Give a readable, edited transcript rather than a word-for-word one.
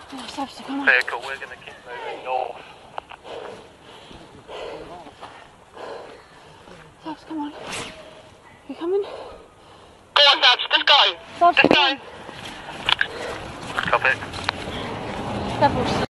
Oh, Sabs, come on. Vehicle, we're going to keep moving north. Sabs, come on. You coming? Go on, Sabs, let's go. Sabs, Let's come go. on. Copy. Doubles.